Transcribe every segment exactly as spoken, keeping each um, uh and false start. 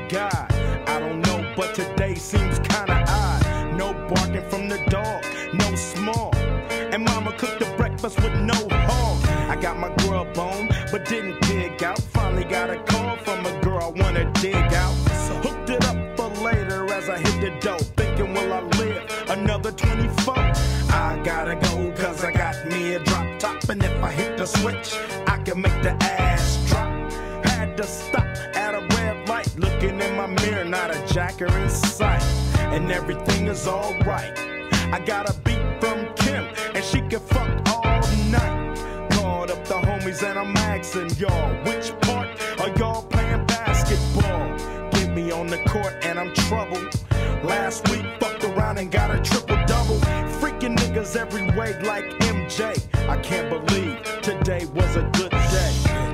God. I don't know, but today seems kinda odd. No barking from the dog, no small. And mama cooked the breakfast with no hog. I got my grub on, but didn't dig out. Finally got a call from a girl I wanna dig out. So hooked it up for later as I hit the dough. Thinking, will I live another twenty-four? I gotta go, cause I got me a drop top. And if I hit the switch, I can make the ass drop. Had to stop at a red light. Looking in my mirror, not a jacker in sight. And everything is alright. I got a beat from Kim, and she can fuck all night. Called up the homies and I'm asking y'all, which part are y'all playing basketball? Get me on the court and I'm troubled. Last week fucked around and got a triple-double. Freaking niggas every way like M J. I can't believe today was a good day.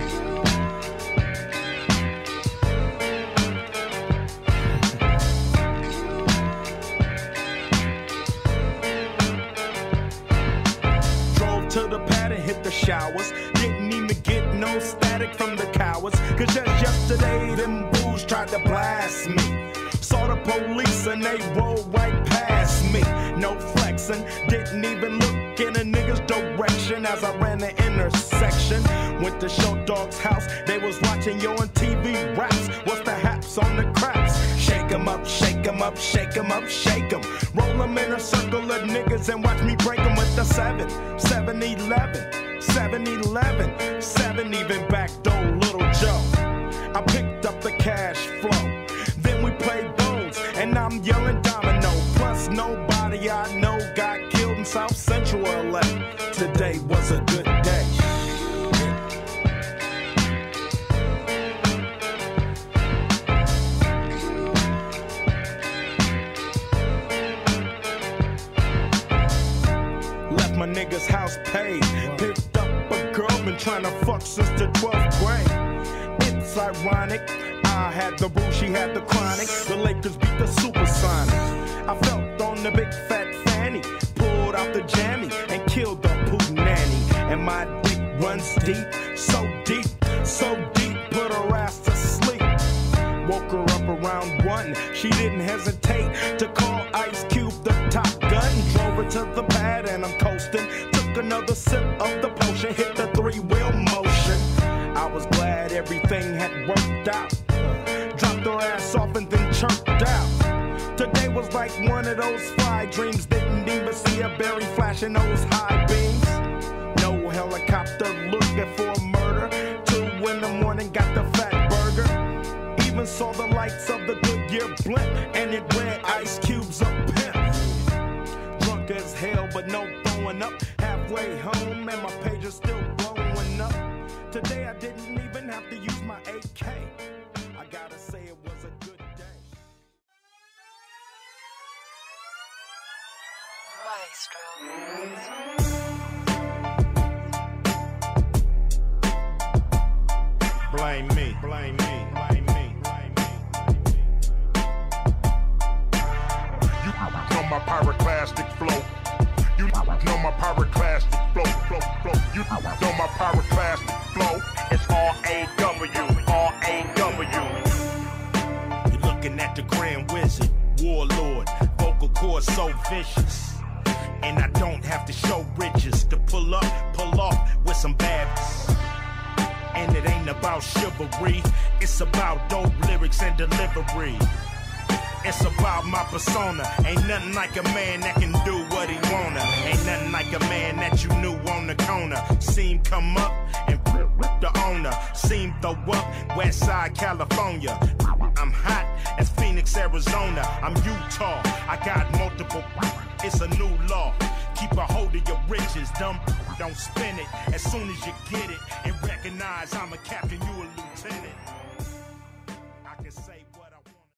Drove to the pad and hit the showers. Didn't even get no static from the cowards. Cause just yesterday them bulls tried to blast me. Saw the police and they rolled right past me. No flexing, didn't even look in a nigga's direction as I ran the intersection. Went to Show Dog's house, they was watching Yo on T V raps. What's the haps on the craps? Shake 'em up, shake 'em up, shake 'em up, shake 'em. Roll 'em in a circle of niggas and watch me break 'em with the seven, seven eleven, seven eleven, seven even backdoor Little Joe. I picked up the cash flow. Then we played bones, and I'm yelling domino. Plus nobody I know got killed in South Central L A. Today was a good day. Left my nigga's house paid. Picked up a girl, been trying to fuck since the twelfth grade. It's ironic, I had the boo, she had the chronic. The Lakers beat the Supersonics. I felt on the big fat fanny, pulled out the jammy and killed the poop nanny. And my dick runs deep, so deep, so deep, put her ass to sleep. Woke her up around one, she didn't hesitate to call Ice Cube the top gun. Drove her to the pad and I'm coasting. Took another sip of the potion, hit the three-wheel motion. I was glad everything had worked out. Dropped her ass off and then chirped out. Today was like one of those fly dreams. Didn't even see a berry flashing those high beams. No helicopter looking for a murder. Two in the morning got the fat burger. Even saw the lights of the Goodyear blimp, and it read Ice Cube's a pimp. Drunk as hell but no throwing up. Halfway home and my page is still blowing up. Today I didn't even have to use my A K. I gotta say it was a good day. Maestro. Blame me, blame me, blame me, blame me. You know my pyroclastic flow. You know my pyroclastic flow, flow, flow. You know my pyroclastic flow. It's R A W, R A W. You're looking at the Grand Wizard, Warlord, vocal cords so vicious. And I don't have to show riches to pull up, pull off with some badness. And it ain't about chivalry, it's about dope lyrics and delivery. It's about my persona. Ain't nothing like a man that can do what he wanna. Ain't nothing like a man that you knew on the corner. Seen come up and rip the owner. Seen throw up Westside California. I'm hot as Phoenix, Arizona. I'm Utah. I got multiple. It's a new law. Keep a hold of your riches. Dumb, don't spin it. As soon as you get it and recognize I'm a captain, you a lieutenant.